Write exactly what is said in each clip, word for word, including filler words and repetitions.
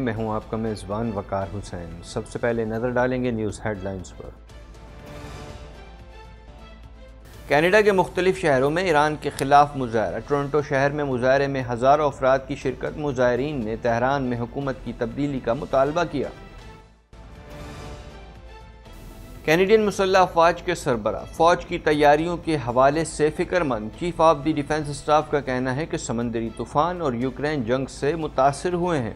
मैं हूं आपका मेज़बान वकार हुसैन। सबसे पहले नज़र डालेंगे न्यूज़ हेडलाइंस पर। कनाडा के मुख्तलिफ शहरों में ईरान के खिलाफ मुजाहरा। टोरंटो शहर में मुजाहरे में हज़ारों अफराद की शिरकत। मुजाहरीन ने तेहरान में हुकूमत की तब्दीली का मुतालबा किया। कैनेडियन मुसल्लह अफवाज के सरबराह फ़ौज की तैयारियों के हवाले से फ़िक्रमंद। Chief of the defence staff का कहना है कि समंदरी तूफ़ान और यूक्रेन जंग से मुतासिर हुए हैं।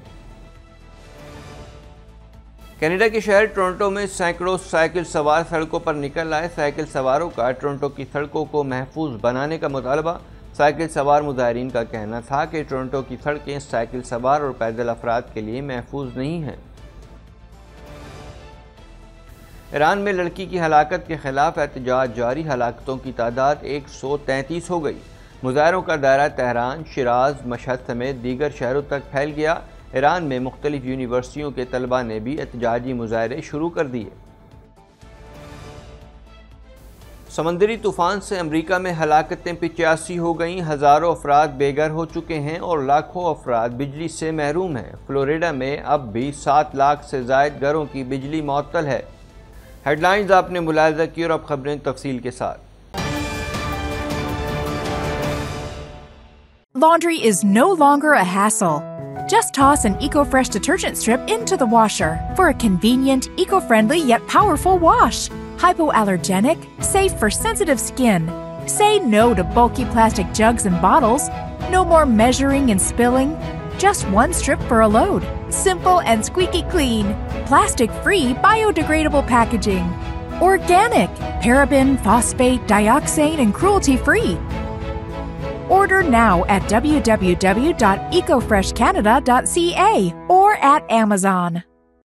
कनाडा के शहर टोरंटो में सैकड़ों साइकिल सवार सड़कों पर निकल आए। साइकिल सवारों का टोरंटो की सड़कों को महफूज बनाने का मुतालबा। साइकिल सवार मुजाहिरीन का कहना था कि टोरंटो की सड़कें साइकिल सवार और पैदल अफराद के लिए महफूज नहीं हैं। ईरान में लड़की की हलाकत के खिलाफ एहतजाज जारी। हलाकतों की तादाद एक सौ तैंतीस हो गई। मुजाहरों का दायरा तेहरान, शिराज, मशहद समेत दीगर शहरों तक फैल गया। ईरान में मुख्तलिफ यूनिवर्सिटियों के तलबा ने भी एहतजाजी मुजाहरे शुरू कर दिए। समंदरी तूफान से अमरीका में हलाकतें पिचासी हो गईं। हज़ारों अफराद बेघर हो चुके हैं और लाखों अफराद बिजली से महरूम हैं। फ्लोरिडा में अब भी सात लाख से ज़ायद घरों की बिजली मुअत्तल है। हेडलाइंस आपने मुलाहिजा की और अब खबरें तफसील के साथ। Laundry is no longer a hassle. Just toss an EcoFresh detergent strip into the washer for a convenient, eco-friendly yet powerful wash. Hypoallergenic, safe for sensitive skin. Say no to bulky plastic jugs and bottles. No more measuring and spilling. Just one strip for a load. Simple and squeaky clean. Plastic-free, biodegradable packaging. Organic, paraben, phosphate, dioxane, and cruelty-free. Order now at w w w dot eco fresh canada dot c a or at Amazon.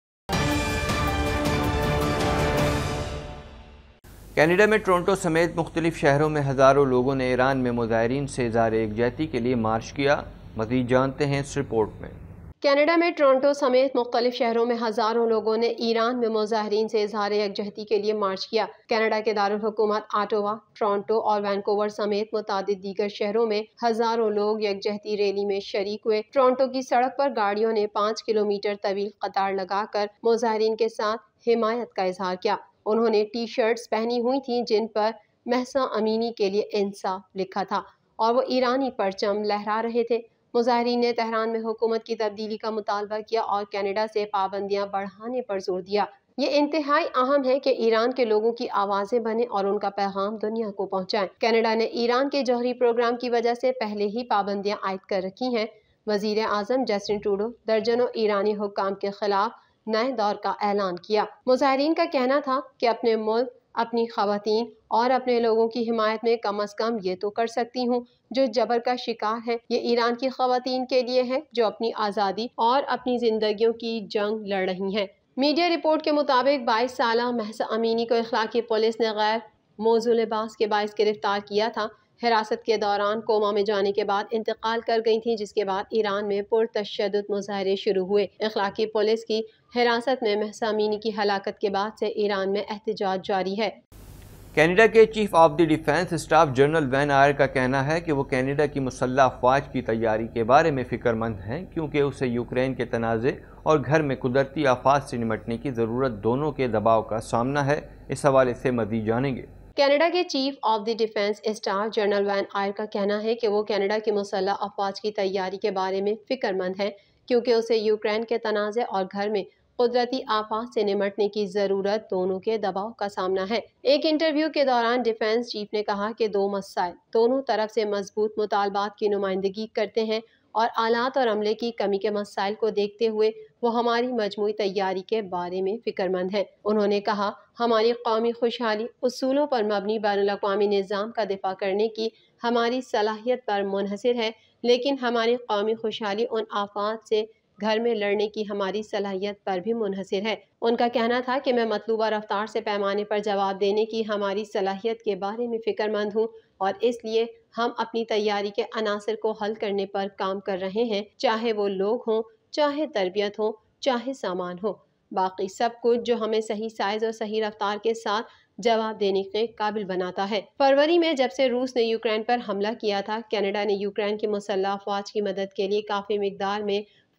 Canada में Toronto समेत मुख्तलिफ शहरों में हज़ारों लोगों ने Iran में मुजाहिरीन से इज़हार एकजहती के लिए मार्च किया। मज़ीद जानते हैं इस रिपोर्ट में। कनाडा में टोरंटो समेत मुख्तलिफ शहरों में हज़ारों लोगों ने ईरान में मुजाहिरीन से इज़हार यकजहती के लिए मार्च किया। कनाडा के दारुल हुकूमत ऑटावा, टोरंटो और वैनकूवर समेत मुतादिद दीगर शहरों में हज़ारों लोग यकजहती रैली में शरीक हुए। टोरंटो की सड़क पर गाड़ियों ने पाँच किलोमीटर तवील कतार लगाकर मुजाहिरीन के साथ हिमायत का इजहार किया। उन्होंने टी शर्ट्स पहनी हुई थी जिन पर महसा अमीनी के लिए इंसाफ लिखा था और वो ईरानी परचम लहरा रहे थे। मुजाहिरीन ने तेहरान में हुकूमत की तब्दीली का मुतालबा किया और कनाडा से पाबंदियां बढ़ाने पर जोर दिया। ये इंतहाई अहम है कि ईरान के लोगों की आवाज़ें बने और उनका पैगाम दुनिया को पहुंचाएं। कनाडा ने ईरान के जौहरी प्रोग्राम की वजह से पहले ही पाबंदियां आयद कर रखी हैं। वजीर आज़म जस्टिन ट्रूडो दर्जनों ईरानी हुक्काम के खिलाफ नए दौर का ऐलान किया। मुजाहिरीन का कहना था कि अपने मुल्क, अपनी खवातीन और अपने लोगों की हिमायत में कम अज कम ये तो कर सकती हूँ जो जबर का शिकार है। ये ईरान की खवातीन के लिए है जो अपनी आज़ादी और अपनी जिंदगियों की जंग लड़ रही हैं। मीडिया रिपोर्ट के मुताबिक बाईस साल महसा अमीनी को इखलाकी पुलिस ने गैर मौजूद लिबास के बाइस गिरफ्तार किया था। हिरासत के दौरान कोमा में जाने के बाद इंतकाल कर गई थी, जिसके बाद ईरान में पुरतशद्दुद मुजाहरे शुरू हुए। इखलाकी पुलिस की हिरासत में महसा अमीनी की हलाकत के बाद से ईरान में एहतजाज जारी है। कनाडा के chief of the defence staff general Wayne Eyre का कहना है कि वो कनाडा की मुसल्लह अफवाज की तैयारी के बारे में फ़िक्रमंद हैं, क्योंकि उसे यूक्रेन के तनाज़े और घर में कुदरती आफात से निमटने की ज़रूरत दोनों के दबाव का सामना है। इस हवाले से मज़ीद जानेंगे। कनाडा के chief of the defence staff general Wayne Eyre का कहना है कि वो कनाडा की मुसल्लह अफवाज की तैयारी के बारे में फ़िक्रमंद है, क्योंकि उसे यूक्रेन के तनाज़े और घर में कुदरती आफात से निमटने की ज़रूरत दोनों के दबाव का सामना है। एक इंटरव्यू के दौरान डिफेंस चीफ ने कहा कि दो मसाइल दोनों तरफ से मजबूत मुतालबात की नुमाइंदगी करते हैं और आलात और अमले की कमी के मसाइल को देखते हुए वो हमारी मजमूई तैयारी के बारे में फ़िक्रमंद है। उन्होंने कहा, हमारी कौमी खुशहाली उसूलों पर मबनी बैनुल-अक़वामी निज़ाम का दिफा करने की हमारी सलाहियत पर मुनहसिर है, लेकिन हमारी कौमी खुशहाली उन आफात से घर में लड़ने की हमारी सलाहियत पर भी मुनहसिर है। उनका कहना था कि मैं मतलूबा रफ्तार से पैमाने पर जवाब देने की हमारी सलाहियत के बारे में फ़िक्रमंद हूँ और इसलिए हम अपनी तैयारी के अनासर को हल करने पर काम कर रहे हैं, चाहे वो लोग हों, चाहे तरबियत हो, चाहे सामान हो, बाकी सब कुछ जो हमें सही साइज और सही रफ्तार के साथ जवाब देने के काबिल बनाता है। फरवरी में जब से रूस ने यूक्रेन पर हमला किया था, कनाडा ने यूक्रेन की मुसल्लह अफवाज की मदद के लिए काफ़ी मिकदार में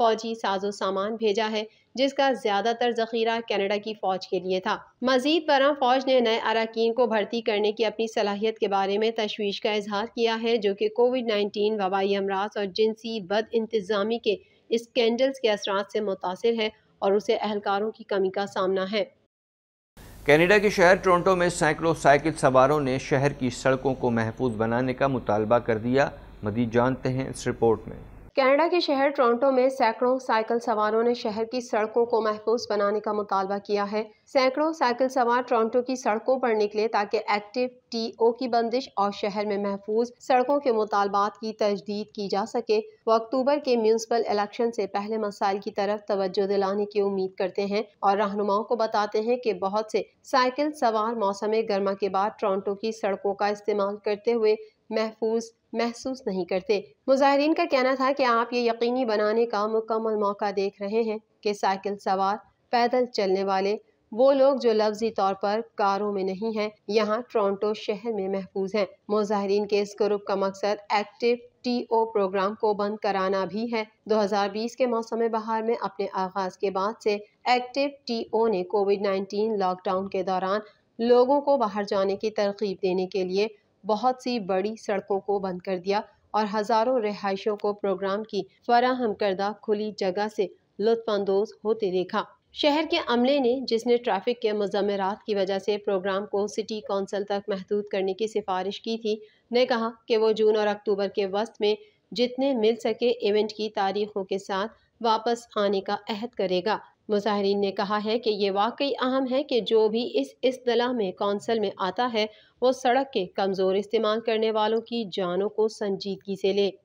फौजी साजो सामान भेजा है, जिसका ज्यादातर जखीरा कनाडा की फौज के लिए था। मजीद बरआं फौज ने नए अरकान को भर्ती करने की अपनी सलाहियत के बारे में तशवीश का इजहार किया है, जो कि कोविड नाइन्टीन, वबाई अमराज और जिनसी बद इंतजामी के स्कैंडल्स के असरात से मुतासिर है और उसे एहलकारों की कमी का सामना है। कनाडा के शहर टोरंटो में सैकड़ों साइकिल सवारों ने शहर की सड़कों को महफूज बनाने का मुतालबा कर दिया। मज़ीद जानते हैं इस रिपोर्ट में। कनाडा के शहर टोरंटो में सैकड़ों साइकिल सवारों ने शहर की सड़कों को महफूज बनाने का मुतालबा किया है। सैकड़ों साइकिल सवार टोरंटो की सड़कों पर निकले ताकि एक्टिव टी ओ की बंदिश और शहर में महफूज सड़कों के मुतालबात की तजदीद की जा सके। वो अक्टूबर के म्यूनसिपल इलेक्शन से पहले मसाइल की तरफ तवज्जो दिलाने की उम्मीद करते हैं और रहनुमाओं को बताते हैं कि बहुत से साइकिल सवार मौसम गर्मा के बाद टोरंटो की सड़कों का इस्तेमाल करते हुए महफूज महसूस नहीं करते। मुजाहिरीन का कहना था कि आप ये यकीनी बनाने का मुकम्मल मौका देख रहे हैं कि साइकिल सवार, पैदल चलने वाले, वो लोग जो लफ्जी तौर पर कारों में नहीं हैं, यहाँ टोरंटो शहर में महफूज हैं। मुजाहिरीन के इस ग्रुप का मकसद एक्टिव टी ओ प्रोग्राम को बंद कराना भी है। दो हज़ार बीस के मौसम बहार में अपने आगाज के बाद से एक्टिव टी ओ ने कोविड नाइन्टीन लॉकडाउन के दौरान लोगों को बाहर जाने की तरकीब देने के लिए बहुत सी बड़ी सड़कों को बंद कर दिया और हजारों रिहायशों को प्रोग्राम की फराहम करदा खुली जगह से लुत्फानंदोज होते देखा। शहर के अमले ने, जिसने ट्रैफिक के मुज़म्मरात की वजह से प्रोग्राम को सिटी कौंसिल तक महदूद करने की सिफारिश की थी, ने कहा कि वो जून और अक्टूबर के वस्त में जितने मिल सके इवेंट की तारीखों के साथ वापस आने का अहद करेगा। मुजाहिरीन ने कहा है कि ये वाकई अहम है कि जो भी इस इस्तिलाह में कौंसिल में आता है वो सड़क के कमज़ोर इस्तेमाल करने वालों की जानों को संजीदगी से ले।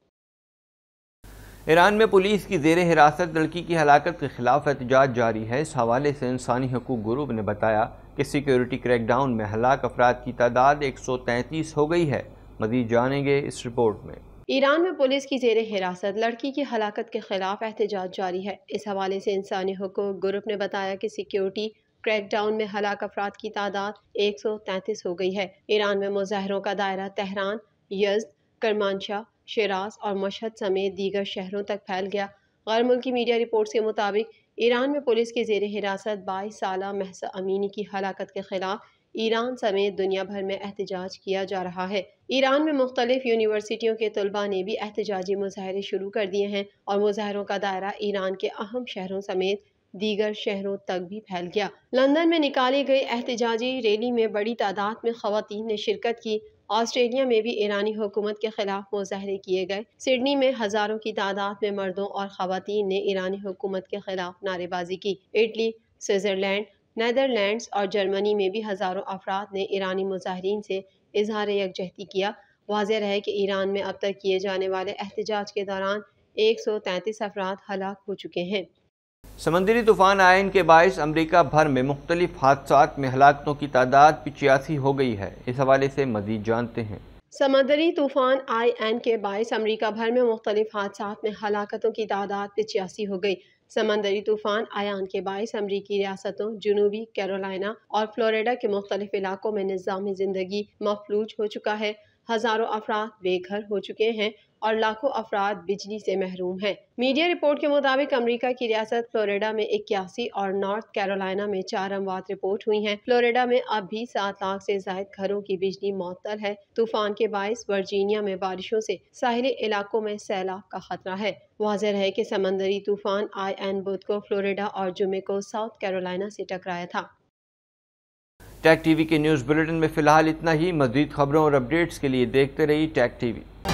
ईरान में पुलिस की जेर हिरासत लड़की की हलाकत के खिलाफ एहतजाज जारी है। इस हवाले से इंसानी हकूक़ ग्रुप ने बताया कि सिक्योरिटी क्रैकडाउन में हलाक अफराद की तादाद एक सौ तैंतीस हो गई है। मज़ीद जानेंगे इस रिपोर्ट में। ईरान में पुलिस की जेर हिरासत लड़की की हलाकत के खिलाफ एहतजाज जारी है। इस हवाले से इंसानी हकूक़ ग्रुप ने बताया कि सिक्योरिटी क्रैकडाउन में हलाक अफराद की तादाद एक सौ तैंतीस हो गई है। ईरान में मुजाहिरों का दायरा तेहरान, यज़्द, करमानशाह, शिराज और मशहद समेत दीगर शहरों तक फैल गया। गैर मुल्की मीडिया रिपोर्ट्स के मुताबिक ईरान में पुलिस की जेर हिरासत बाईस साला महसा अमीनी की हलाकत के खिलाफ ईरान समेत दुनिया भर में एहतजाज किया जा रहा है। ईरान में मुख्तलिफ यूनिवर्सिटियों के तलबा ने भी एहतजाजी मुजाहरे शुरू कर दिए हैं और मुजाहरों का दायरा ईरान के अहम शहरों समेत दीगर शहरों तक भी फैल गया। लंदन में निकाली गई एहतजाजी रैली में बड़ी तादाद में खवातीन ने शिरकत की। ऑस्ट्रेलिया में भी ईरानी हुकूमत के खिलाफ मुजाहरे किए गए। सिडनी में हजारों की तादाद में मर्दों और खवातीन ने ईरानी हुकूमत के खिलाफ नारेबाजी की। इटली, स्विट्जरलैंड, नीदरलैंड्स और जर्मनी में भी हजारों अफराद ने ईरानी मुजाहिरीन से इजहार यकजहती किया। वाज़ेह रहे कि ईरान में अब तक किए जाने वाले एहतजाज के दौरान एक सौ तैंतीस अफराद हलाक हो चुके हैं। समंदरी तूफान आयन के बायस अमरीका भर में मुख्तलिफ हादसात में हलाकतों की तादाद पिचासी हो गई है। इस हवाले से मजीद जानते हैं। समंदरी तूफान आई एन के बायस अमरीका भर में मुख्तलिफ हादसात में हलाकतों की तादाद पिचासी हो गई। समंदरी तूफान आयान के बायस अमरीकी रियासतों जनूबी कैरोलिना और फ्लोरिडा के मुख्तलिफ इलाकों में निज़ामी ज़िंदगी मफलूज हो चुका है। हजारों अफराद बेघर हो चुके हैं और लाखों अफराद बिजली से महरूम हैं। मीडिया रिपोर्ट के मुताबिक अमेरिका की रियासत फ्लोरिडा में इक्यासी और नॉर्थ कैरोलिना में चार अमवात रिपोर्ट हुई हैं। फ्लोरिडा में अब भी सात लाख से ज्यादा घरों की बिजली मअतल है। तूफान के बायस वर्जीनिया में बारिशों से साहिली इलाकों में सैलाब का खतरा है। वाज़ेह है कि समंदरी तूफान आई एन बुध को फ्लोरिडा और जुमे को साउथ कैरोलिना से टकराया था। टैग टीवी के न्यूज़ बुलेटिन में फिलहाल इतना ही। मज़ीद खबरों और अपडेट्स के लिए देखते रहिए टैग टीवी।